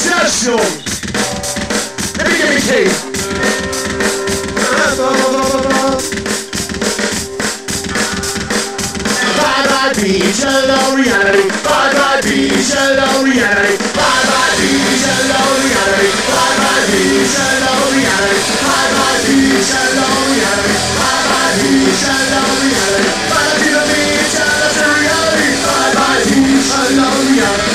Sensation. Let me give me key. Bye-bye beach, hello reality. Bye-bye beach, hello reality. Bye-bye beach, hello reality. Bye-bye beach, hello reality. Bye-bye beach, hello reality. Bye-bye beach, hello reality. Bye-bye to the beach, that's the reality. Bye-bye beach, hello reality.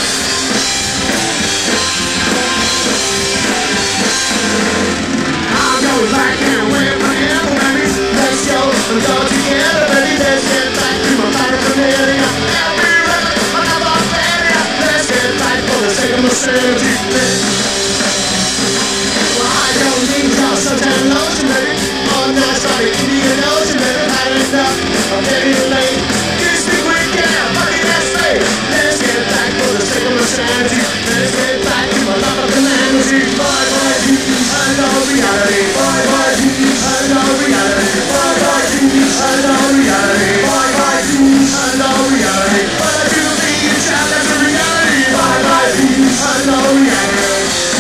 I'm going back and with my hand, baby. Let's go together, baby. Let's get back to my paraphernalia. Every record, another failure. Let's get back for the sake of sanity. Well, I don't need your suntan lotion, baby. Oh, no, sorry, Indian Ocean, baby. Had enough, I'm getting late. Kiss me quick, yeah, buddy, that's fake. Let's get back for the sake of sanity. Let's get back to my love of humanity. Bye, bye, hello reality. Bye, bye, hello reality. Bye, bye, hello reality. Bye, bye, hello reality. Bye, to the beach, that's the reality. Bye, bye, hello reality.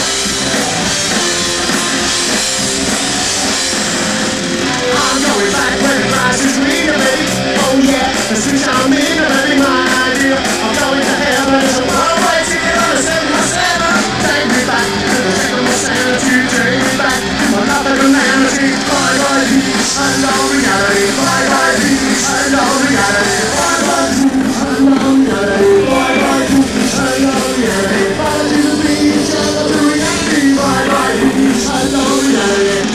I'm going back when the grass is greener, baby. Oh yeah, the switch I'm in, baby, my idea. I'm going to heaven, it's a one-way ticket on the 707. Take me back to the second of sanity. Take me back to my love of humanity. Bye bye, hello reality. Bye bye, hello reality. Bye bye, hello reality. Bye bye, hello reality. Bye to the beach, hello to reality. Bye bye, hello reality.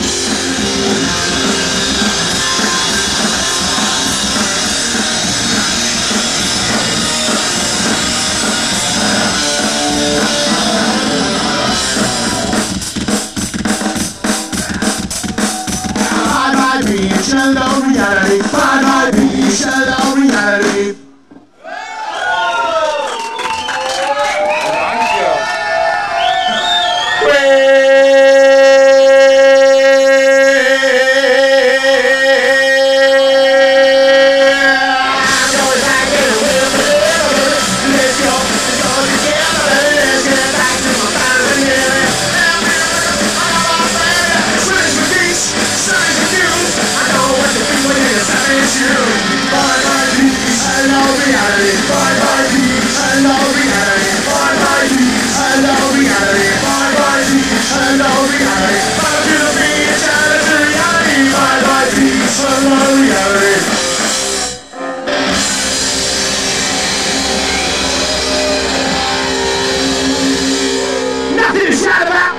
Hello reality, bye bye beach, hello reality. Nothing to shout about.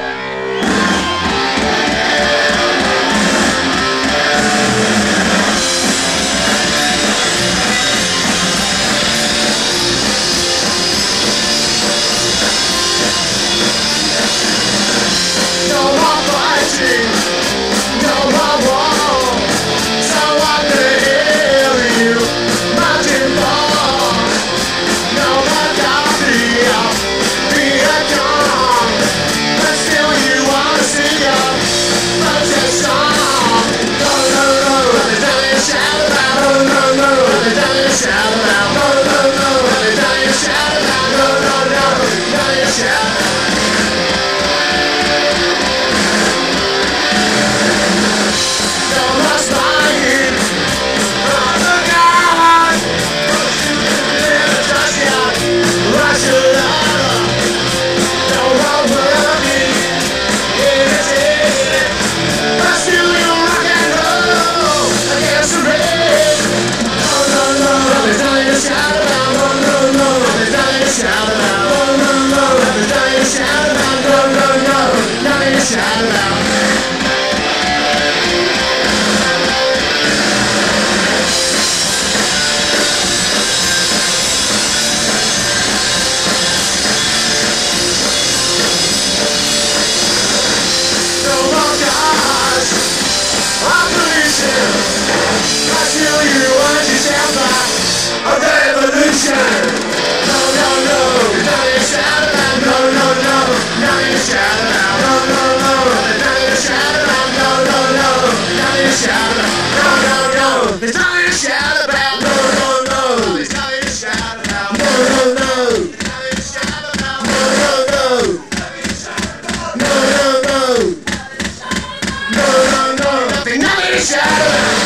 Cadillac.